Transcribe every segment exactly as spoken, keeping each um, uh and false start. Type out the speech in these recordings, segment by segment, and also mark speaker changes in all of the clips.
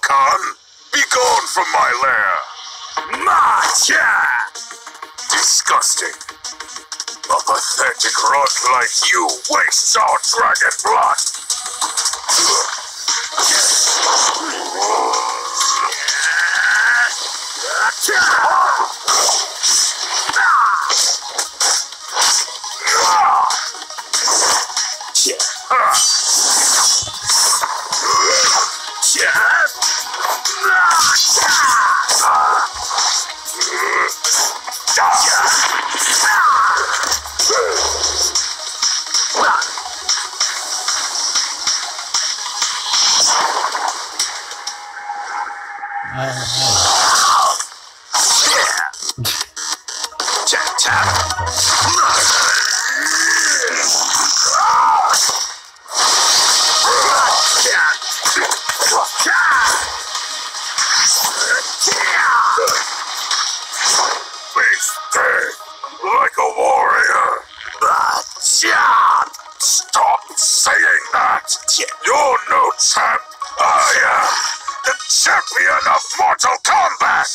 Speaker 1: Khan. Be gone from my lair. Machamp! Disgusting. A pathetic runt like you wastes our dragon blood. Like a warrior. Machamp! Stop saying that. You're no champ. I am the champion of Mortal Kombat.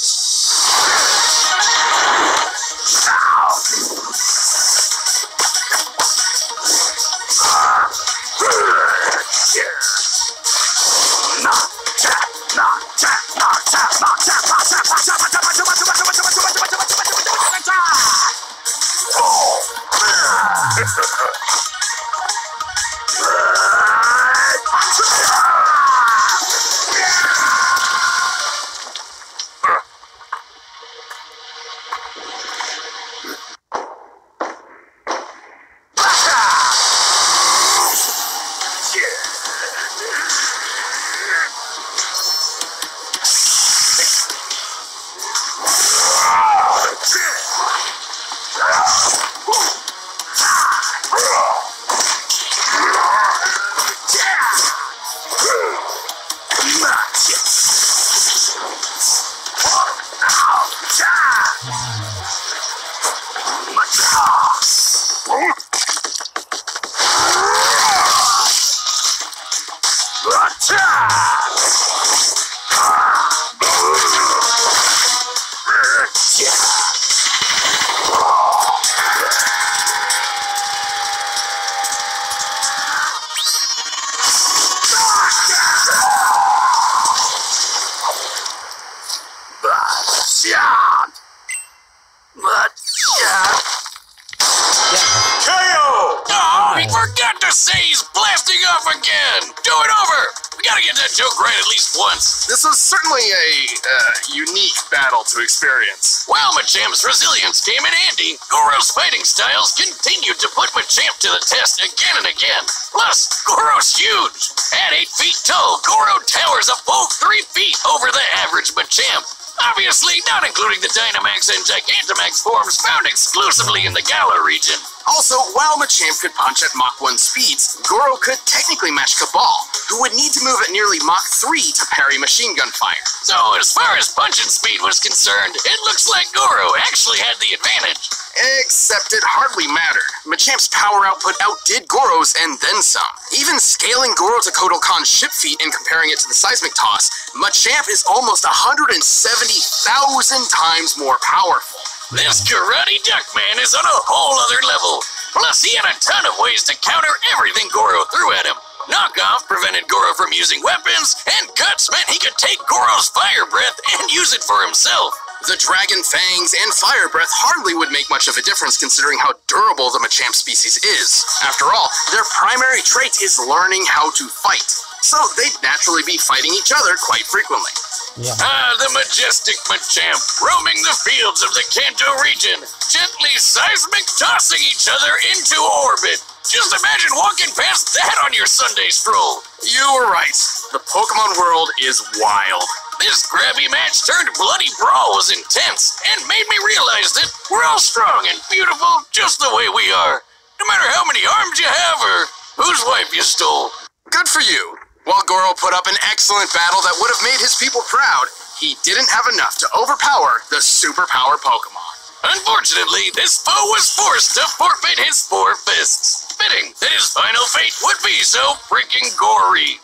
Speaker 2: He's blasting off again! Do it over! We gotta get that joke right at least once.
Speaker 3: This was certainly a uh, unique battle to experience.
Speaker 2: While Machamp's resilience came in handy, Goro's fighting styles continued to put Machamp to the test again and again. Plus, Goro's huge! At eight feet tall, Goro towers a full three feet over the average Machamp. Obviously, not including the Dynamax and Gigantamax forms found exclusively in the Galar region.
Speaker 3: Also, while Machamp could punch at Mach one speeds, Goro could technically match Cabal, who would need to move at nearly Mach three to parry machine gun fire.
Speaker 2: So, as far as punching speed was concerned, it looks like Goro actually had the advantage.
Speaker 3: Except it hardly mattered. Machamp's power output outdid Goro's and then some. Even scaling Goro to Kotal Khan's ship feet and comparing it to the seismic toss, Machamp is almost one hundred seventy thousand times more powerful.
Speaker 2: This Karate Duck Man is on a whole other level. Plus, he had a ton of ways to counter everything Goro threw at him. Knockoff prevented Goro from using weapons, and Cuts meant he could take Goro's fire breath and use it for himself.
Speaker 3: The Dragon Fangs and Fire Breath hardly would make much of a difference considering how durable the Machamp species is. After all, their primary trait is learning how to fight, so they'd naturally be fighting each other quite frequently.
Speaker 2: Yeah. Ah, the majestic Machamp, roaming the fields of the Kanto region, gently seismic tossing each other into orbit. Just imagine walking past that on your Sunday stroll.
Speaker 3: You were right. The Pokemon world is wild.
Speaker 2: This grabby match turned bloody brawl was intense and made me realize that we're all strong and beautiful just the way we are. No matter how many arms you have or whose wife you stole.
Speaker 3: Good for you. While Goro put up an excellent battle that would have made his people proud, he didn't have enough to overpower the superpower Pokemon.
Speaker 2: Unfortunately, this foe was forced to forfeit his four fists. Fitting that his final fate would be so freaking gory.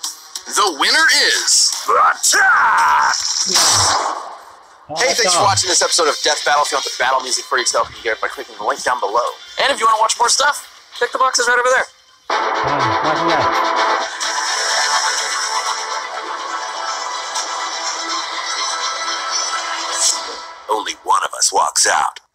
Speaker 3: The winner is...
Speaker 1: Attack!
Speaker 3: Hey, thanks for watching this episode of Death Battle. If you want the battle music for yourself, you can get it by clicking the link down below.
Speaker 2: And if you want to watch more stuff, check the boxes right over there.
Speaker 1: Only one of us walks out.